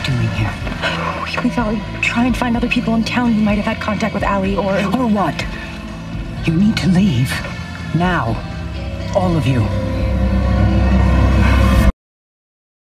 doing here? We thought we'd try and find other people in town who might have had contact with Allie or... Or what? You need to leave. Now. All of you.